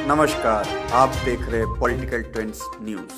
नमस्कार, आप देख रहे पॉलिटिकल ट्रेंड्स न्यूज़।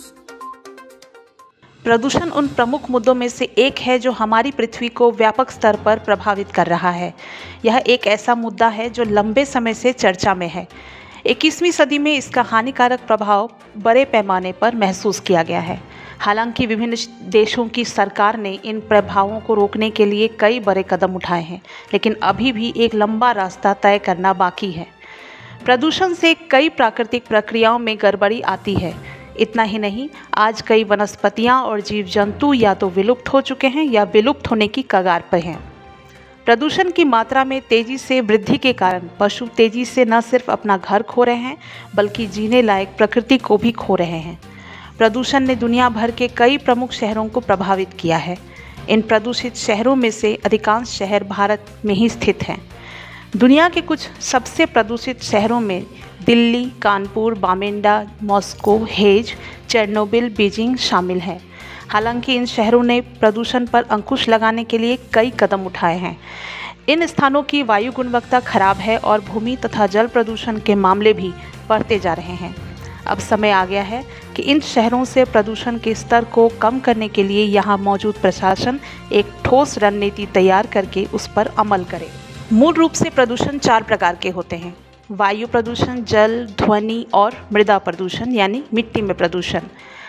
प्रदूषण उन प्रमुख मुद्दों में से एक है जो हमारी पृथ्वी को व्यापक स्तर पर प्रभावित कर रहा है। यह एक ऐसा मुद्दा है जो लंबे समय से चर्चा में है। 21वीं सदी में इसका हानिकारक प्रभाव बड़े पैमाने पर महसूस किया गया है। हालांकि विभिन्न देशों की सरकार ने इन प्रभावों को रोकने के लिए कई बड़े कदम उठाए हैं, लेकिन अभी भी एक लंबा रास्ता तय करना बाकी है। प्रदूषण से कई प्राकृतिक प्रक्रियाओं में गड़बड़ी आती है। इतना ही नहीं, आज कई वनस्पतियां और जीव जंतु या तो विलुप्त हो चुके हैं या विलुप्त होने की कगार पर हैं। प्रदूषण की मात्रा में तेजी से वृद्धि के कारण पशु तेजी से न सिर्फ अपना घर खो रहे हैं, बल्कि जीने लायक प्रकृति को भी खो रहे हैं। प्रदूषण ने दुनिया भर के कई प्रमुख शहरों को प्रभावित किया है। इन प्रदूषित शहरों में से अधिकांश शहर भारत में ही स्थित हैं। दुनिया के कुछ सबसे प्रदूषित शहरों में दिल्ली, कानपुर, बामेंडा, मॉस्को, हेज, चेरनोबिल, बीजिंग शामिल हैं। हालांकि इन शहरों ने प्रदूषण पर अंकुश लगाने के लिए कई कदम उठाए हैं। इन स्थानों की वायु गुणवत्ता खराब है और भूमि तथा जल प्रदूषण के मामले भी बढ़ते जा रहे हैं। अब समय आ गया है कि इन शहरों से प्रदूषण के स्तर को कम करने के लिए यहाँ मौजूद प्रशासन एक ठोस रणनीति तैयार करके उस पर अमल करे। मूल रूप से प्रदूषण 4 प्रकार के होते हैं: वायु प्रदूषण, जल, ध्वनि और मृदा प्रदूषण यानी मिट्टी में प्रदूषण।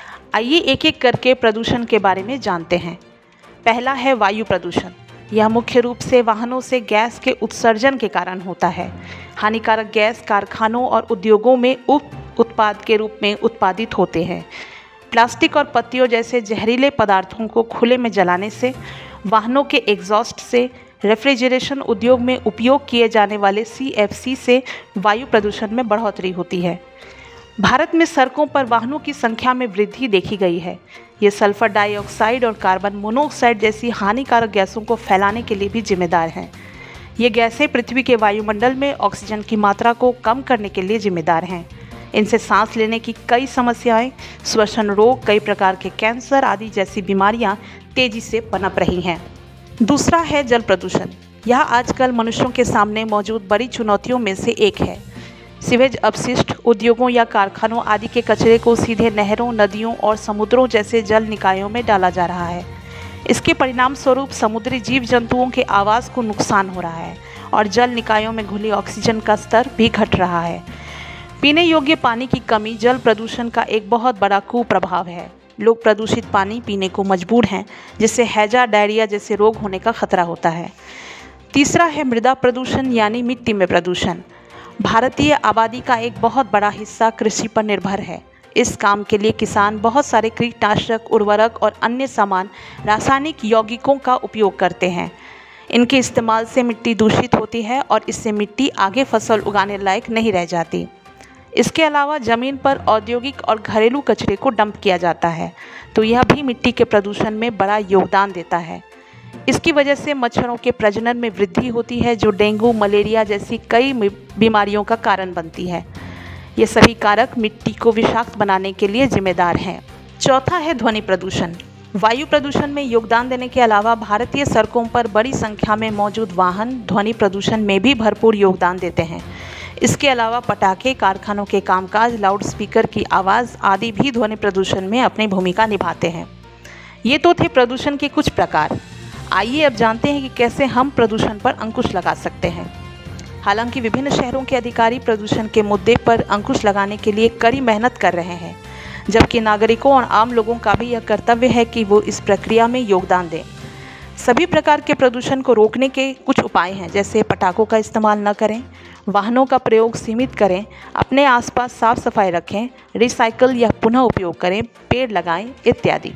आइए एक एक करके प्रदूषण के बारे में जानते हैं। पहला है वायु प्रदूषण। यह मुख्य रूप से वाहनों से गैस के उत्सर्जन के कारण होता है। हानिकारक गैस कारखानों और उद्योगों में उप उत्पाद के रूप में उत्पादित होते हैं। प्लास्टिक और पत्तियों जैसे जहरीले पदार्थों को खुले में जलाने से, वाहनों के एग्जॉस्ट से, रेफ्रिजरेशन उद्योग में उपयोग किए जाने वाले CFC से वायु प्रदूषण में बढ़ोतरी होती है। भारत में सड़कों पर वाहनों की संख्या में वृद्धि देखी गई है। ये सल्फर डाइऑक्साइड और कार्बन मोनोऑक्साइड जैसी हानिकारक गैसों को फैलाने के लिए भी जिम्मेदार हैं। ये गैसें पृथ्वी के वायुमंडल में ऑक्सीजन की मात्रा को कम करने के लिए जिम्मेदार हैं। इनसे सांस लेने की कई समस्याएं, श्वसन रोग, कई प्रकार के कैंसर आदि जैसी बीमारियां तेजी से पनप रही हैं। दूसरा है जल प्रदूषण। यह आजकल मनुष्यों के सामने मौजूद बड़ी चुनौतियों में से एक है। सीवेज अपशिष्ट, उद्योगों या कारखानों आदि के कचरे को सीधे नहरों, नदियों और समुद्रों जैसे जल निकायों में डाला जा रहा है। इसके परिणाम स्वरूप समुद्री जीव जंतुओं के आवास को नुकसान हो रहा है और जल निकायों में घुली ऑक्सीजन का स्तर भी घट रहा है। पीने योग्य पानी की कमी जल प्रदूषण का एक बहुत बड़ा कुप्रभाव है। लोग प्रदूषित पानी पीने को मजबूर हैं, जिससे हैजा, डायरिया जैसे रोग होने का खतरा होता है। तीसरा है मृदा प्रदूषण यानी मिट्टी में प्रदूषण। भारतीय आबादी का एक बहुत बड़ा हिस्सा कृषि पर निर्भर है। इस काम के लिए किसान बहुत सारे कीटनाशक, उर्वरक और अन्य सामान रासायनिक यौगिकों का उपयोग करते हैं। इनके इस्तेमाल से मिट्टी दूषित होती है और इससे मिट्टी आगे फसल उगाने लायक नहीं रह जाती। इसके अलावा ज़मीन पर औद्योगिक और घरेलू कचरे को डंप किया जाता है, तो यह भी मिट्टी के प्रदूषण में बड़ा योगदान देता है। इसकी वजह से मच्छरों के प्रजनन में वृद्धि होती है, जो डेंगू, मलेरिया जैसी कई बीमारियों का कारण बनती है। ये सभी कारक मिट्टी को विषाक्त बनाने के लिए जिम्मेदार हैं। चौथा है ध्वनि प्रदूषण। वायु प्रदूषण में योगदान देने के अलावा भारतीय सड़कों पर बड़ी संख्या में मौजूद वाहन ध्वनि प्रदूषण में भी भरपूर योगदान देते हैं। इसके अलावा पटाखे, कारखानों के कामकाज, लाउडस्पीकर की आवाज़ आदि भी ध्वनि प्रदूषण में अपनी भूमिका निभाते हैं। ये तो थे प्रदूषण के कुछ प्रकार। आइए अब जानते हैं कि कैसे हम प्रदूषण पर अंकुश लगा सकते हैं। हालांकि विभिन्न शहरों के अधिकारी प्रदूषण के मुद्दे पर अंकुश लगाने के लिए कड़ी मेहनत कर रहे हैं, जबकि नागरिकों और आम लोगों का भी यह कर्तव्य है कि वो इस प्रक्रिया में योगदान दें। सभी प्रकार के प्रदूषण को रोकने के कुछ उपाय हैं, जैसे पटाखों का इस्तेमाल न करें, वाहनों का प्रयोग सीमित करें, अपने आसपास साफ सफाई रखें, रिसाइकल या पुनः उपयोग करें, पेड़ लगाएं इत्यादि।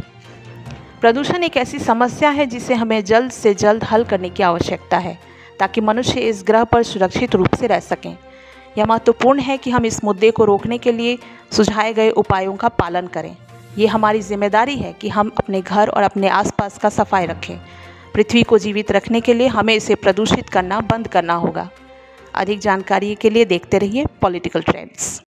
प्रदूषण एक ऐसी समस्या है जिसे हमें जल्द से जल्द हल करने की आवश्यकता है, ताकि मनुष्य इस ग्रह पर सुरक्षित रूप से रह सकें। यह महत्वपूर्ण है कि हम इस मुद्दे को रोकने के लिए सुझाए गए उपायों का पालन करें। ये हमारी जिम्मेदारी है कि हम अपने घर और अपने आसपास का सफाई रखें। पृथ्वी को जीवित रखने के लिए हमें इसे प्रदूषित करना बंद करना होगा। अधिक जानकारी के लिए देखते रहिए पॉलिटिकल ट्रेंड्स।